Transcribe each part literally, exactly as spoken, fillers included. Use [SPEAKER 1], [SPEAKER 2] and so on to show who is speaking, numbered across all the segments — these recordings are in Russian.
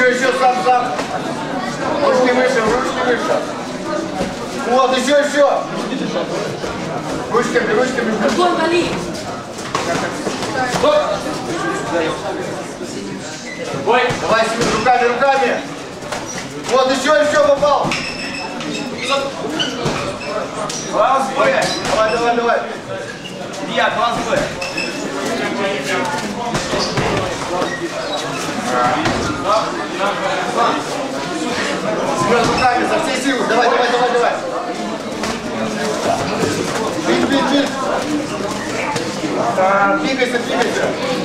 [SPEAKER 1] Еще, еще, сам, сам. Ручки выше, ручки выше. Вот, еще, еще. Ручками, ручками.
[SPEAKER 2] Антон, вали.
[SPEAKER 1] Ой, давай, Семен, руками, руками. Вот, еще, еще попал. Глаз Б. Давай, давай, давай. Илья, глаз Б. Семен, руками, со всей силы. Давай, давай, давай, давай. Бить, бить, бить. Двигайся, двигайся.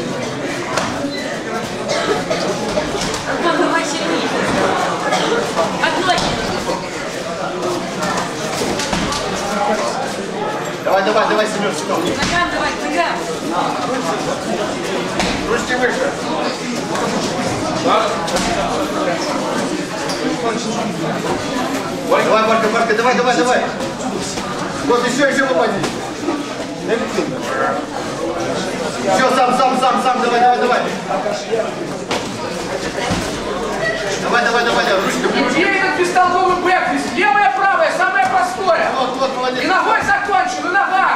[SPEAKER 2] Антон, давай сильнее. Одной.
[SPEAKER 1] Давай, давай, давай, Семен, Семен.
[SPEAKER 2] Ногам давай, ногам.
[SPEAKER 1] Ручки выше. Давай, Марка, Марка, давай, давай, давай. Вот еще, еще попади. Еще сам, сам, сам, сам, давай, давай, давай. Давай, давай, давай, давай, ручками.
[SPEAKER 3] Где этот бестолковый бэкфист? Левая, правая, самое простое.
[SPEAKER 1] Вот, вот, молодец.
[SPEAKER 3] И ногой закончил, и нога.